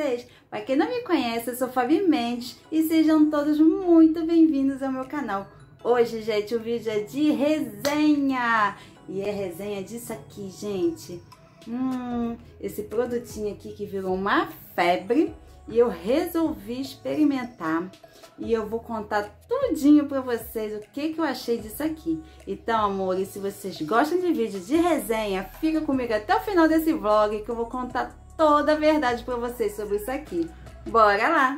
vocês? Para quem não me conhece, eu sou Fabi Mendes e sejam todos muito bem-vindos ao meu canal. Hoje, gente, o vídeo é de resenha e é resenha disso aqui, gente. Esse produtinho aqui que virou uma febre e eu resolvi experimentar. E eu vou contar tudinho pra vocês o que eu achei disso aqui. Então, amores, se vocês gostam de vídeo de resenha, fica comigo até o final desse vlog que eu vou contar toda a verdade pra vocês sobre isso aqui. Bora lá!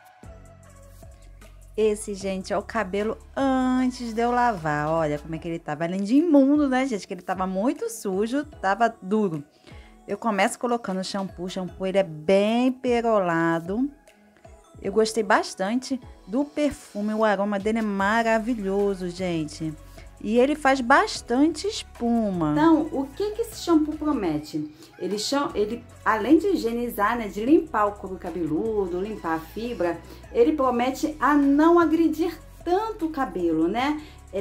Esse, gente, é o cabelo antes de eu lavar. Olha como é que ele tava. Além de imundo, né, gente? Que ele tava muito sujo, tava duro. Eu começo colocando shampoo. O shampoo, ele é bem perolado. Eu gostei bastante do perfume, o aroma dele é maravilhoso, gente. E ele faz bastante espuma. Então, o que esse shampoo promete? Ele, além de higienizar, né, de limpar o couro cabeludo, limpar a fibra, ele promete a não agredir tanto o cabelo, né?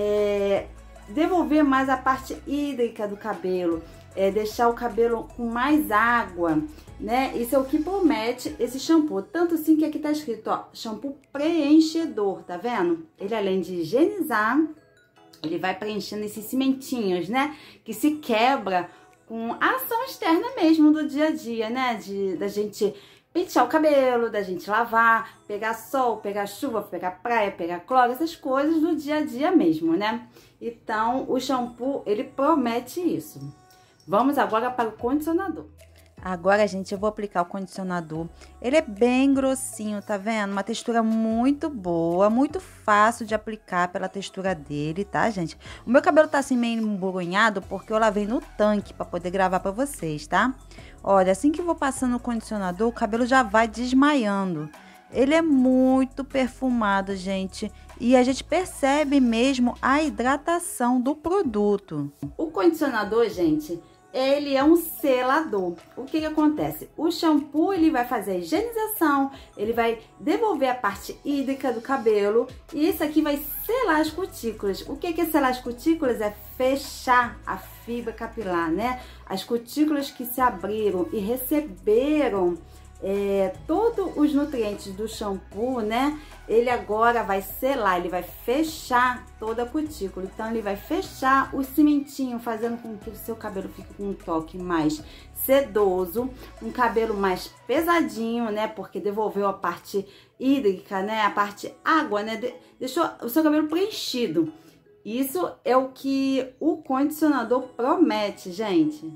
Devolver mais a parte hídrica do cabelo. Deixar o cabelo com mais água, né? Isso é o que promete esse shampoo. Tanto assim que aqui tá escrito, ó, shampoo preenchedor, tá vendo? Ele, além de higienizar, ele vai preenchendo esses cimentinhos, né? Que se quebra com a ação externa mesmo do dia a dia, né? Da gente pentear o cabelo, da gente lavar, pegar sol, pegar chuva, pegar praia, pegar cloro, essas coisas do dia a dia mesmo, né? Então, o shampoo, ele promete isso. Vamos agora para o condicionador. Agora, gente, eu vou aplicar o condicionador. Ele é bem grossinho, tá vendo? Uma textura muito boa, muito fácil de aplicar pela textura dele, tá, gente? O meu cabelo tá assim meio embrunhado porque eu lavei no tanque para poder gravar para vocês, tá? Olha, assim que eu vou passando o condicionador, o cabelo já vai desmaiando. Ele é muito perfumado, gente, e a gente percebe mesmo a hidratação do produto. O condicionador, gente, ele é um selador. O que acontece? O shampoo, ele vai fazer a higienização, ele vai devolver a parte hídrica do cabelo e isso aqui vai selar as cutículas. O que é selar as cutículas? É fechar a fibra capilar, né? As cutículas que se abriram e receberam todos os nutrientes do shampoo, né? Ele agora vai selar, ele vai fechar toda a cutícula. Então, ele vai fechar o cimentinho, fazendo com que o seu cabelo fique com um toque mais sedoso, um cabelo mais pesadinho, né? Porque devolveu a parte hídrica, né? A parte água, né? Deixou o seu cabelo preenchido. Isso é o que o condicionador promete, gente.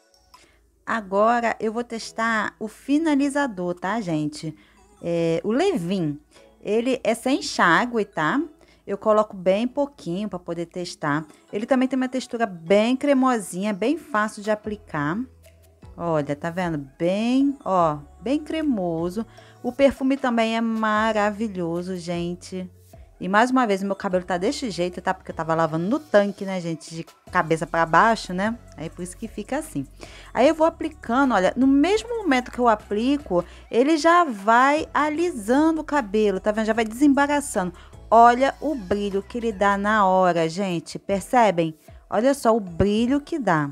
Agora eu vou testar o finalizador, tá, gente? O Leave-In. Ele é sem enxágue, tá? Eu coloco bem pouquinho para poder testar. Ele também tem uma textura bem cremosinha, bem fácil de aplicar. Olha, tá vendo? Bem, ó, bem cremoso. O perfume também é maravilhoso, gente. E mais uma vez, meu cabelo tá desse jeito, tá? Porque eu tava lavando no tanque, né, gente? De cabeça pra baixo, né? Aí por isso que fica assim. Aí eu vou aplicando, olha, no mesmo momento que eu aplico, ele já vai alisando o cabelo, tá vendo? Já vai desembaraçando. Olha o brilho que ele dá na hora, gente. Percebem? Olha só o brilho que dá.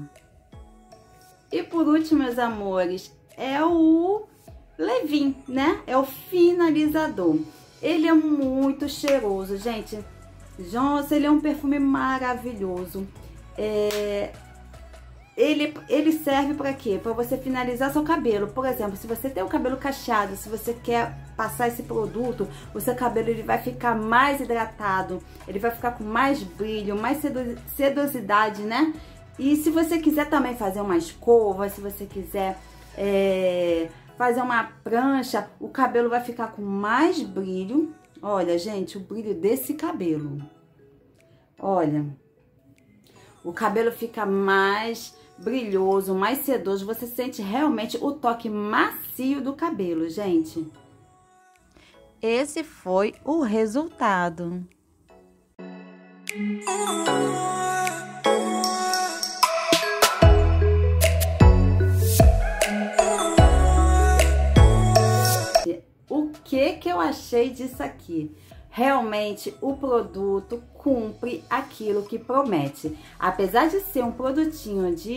E por último, meus amores, é o Leave-In, né? É o finalizador. Ele é muito cheiroso, gente. Nossa, ele é um perfume maravilhoso. Ele serve para quê? Para você finalizar seu cabelo. Por exemplo, se você tem o cabelo cacheado, se você quer passar esse produto, o seu cabelo ele vai ficar mais hidratado, ele vai ficar com mais brilho, mais sedosidade, né? E se você quiser também fazer uma escova, se você quiser fazer uma prancha, o cabelo vai ficar com mais brilho. Olha, gente, o brilho desse cabelo. Olha, o cabelo fica mais brilhoso, mais sedoso. Você sente realmente o toque macio do cabelo, gente. Esse foi o resultado. O que eu achei disso aqui? Realmente o produto cumpre aquilo que promete. Apesar de ser um produtinho de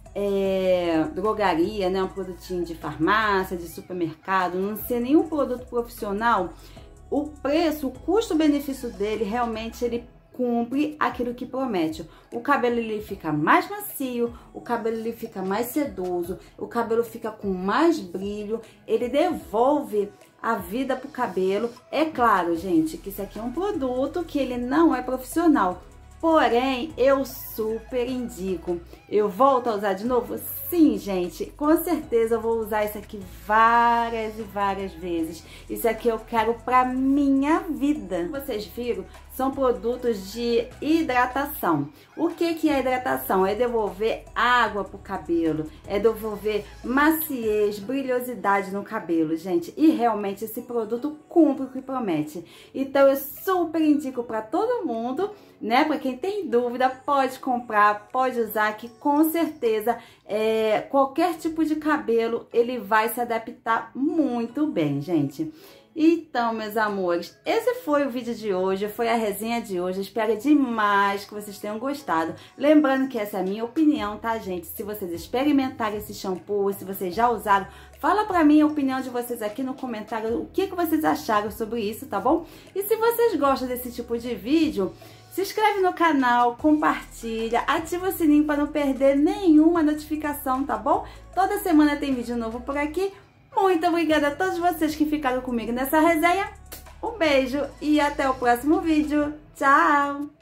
drogaria, né? Um produtinho de farmácia, de supermercado, não ser nenhum produto profissional, o preço, o custo-benefício dele, realmente ele cumpre aquilo que promete. O cabelo ele fica mais macio, o cabelo ele fica mais sedoso, o cabelo fica com mais brilho, ele devolve a vida pro cabelo. É claro, gente, que isso aqui é um produto que ele não é profissional. Porém, eu super indico. Eu volto a usar de novo? Sim, gente, com certeza eu vou usar isso aqui várias e várias vezes. Isso aqui eu quero pra minha vida. Vocês viram? São produtos de hidratação. O que é hidratação? É devolver água pro cabelo, é devolver maciez, brilhosidade no cabelo, gente. E realmente esse produto cumpre o que promete. Então eu super indico para todo mundo, né? Para quem tem dúvida, pode comprar, pode usar, que com certeza qualquer tipo de cabelo ele vai se adaptar muito bem, gente. Então, meus amores, esse foi o vídeo de hoje, foi a resenha de hoje. Espero demais que vocês tenham gostado. Lembrando que essa é a minha opinião, tá, gente? Se vocês experimentarem esse shampoo, se vocês já usaram, fala pra mim a opinião de vocês aqui no comentário, o que vocês acharam sobre isso, tá bom? E se vocês gostam desse tipo de vídeo, se inscreve no canal, compartilha, ativa o sininho para não perder nenhuma notificação, tá bom? Toda semana tem vídeo novo por aqui. Muito obrigada a todos vocês que ficaram comigo nessa resenha. Um beijo e até o próximo vídeo. Tchau!